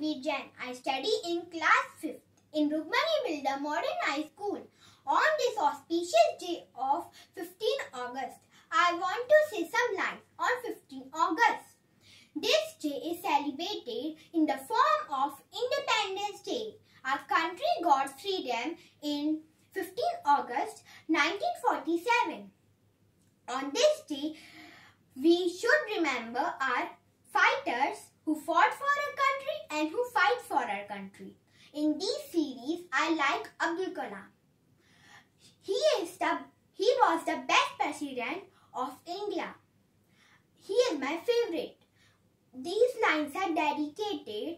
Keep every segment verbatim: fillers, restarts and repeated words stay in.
Manveer Jain. I study in class fifth in Rukmani Builder Modern High School. On this auspicious day of fifteenth August, I want to say some lines on fifteenth August. This day is celebrated in the form of Independence Day. Our country got freedom in fifteenth August nineteen forty-seven. On this day, we should remember our fighters who fought for our country and who fight for our country. In this series, I like Abdul Kalam. He is the he was the best president of India. He is my favorite. These lines are dedicated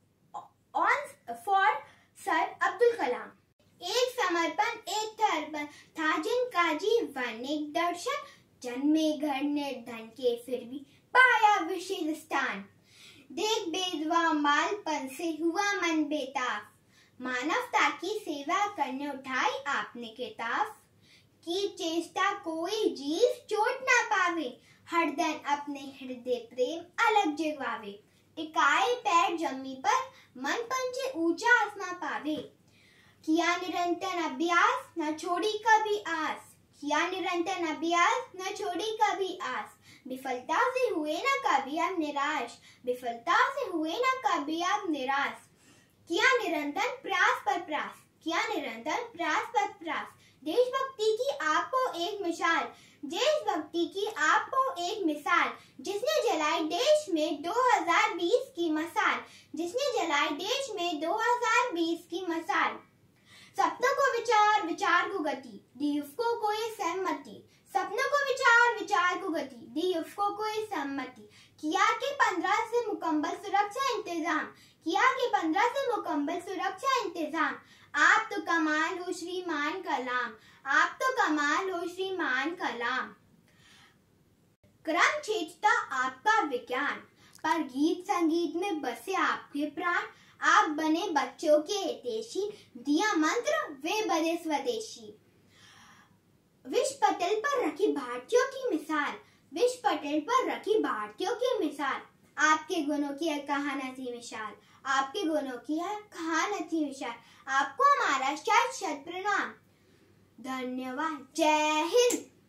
on for Sir Abdul Kalam. एक समर्पण एक तर्पण था जिनका जीवन एक दर्शन, जन्मे घर निर्धन के फिर भी पाया विशेष स्थान। देख बेदवा मालपन से हुआ मन बेताब, मानवता की सेवा करने उठाई आपने किताब। की चेष्टा कोई जीव चोट ना पावे, हरदम अपने हृदय प्रेम अलग जगवावे। टिकाए पैर जमी पर मन पंजे ऊंचा आसमां पावे। किया निरंतर अभ्यास न छोड़ी कभी आस, किया निरंतर अभ्यास न छोड़ी कभी आस। विफलता से हुए न कभी आप निराश, विफलता से हुए न कभी आप निराश। किया निरंतर प्रयास पर प्रयास, किया निरंतर प्रयास पर प्रयास। देशभक्ति की आपको एक मिसाल, देशभक्ति की आपको एक मिसाल, जिसने जलाई देश में दो हज़ार बीस की मसाल, जिसने जलाई देश में दो हज़ार बीस की मसाल। सपनों को विचार, विचार को गति, दी उसको कोई सहमति। सपनों को विचार, विचार को गति, दी उसको कोई सहमति। किया के पंद्रह से मुकम्मल सुरक्षा इंतजाम, किया के पंद्रह से मुकम्मल सुरक्षा इंतजाम। आप तो कमाल हो श्रीमान कलाम, आप तो कमाल हो श्रीमान कलाम। क्रम छेदता आपका विज्ञान, पर गीत संगीत में बसे आपके प्राण। आप बने बच्चों के हितैषी, दिया मंत्र वे बने स्वदेशी। विश्व पटल पर रखी भारतीयों की मिसाल, विश्व पटल पर रखी भारतीयों की मिसाल। आपके गुणों की है कहाँ न थी मिसाल, आपके गुणों की है कहाँ न थी मिसाल। आपको हमारा शत शत प्रणाम। धन्यवाद। जय हिंद।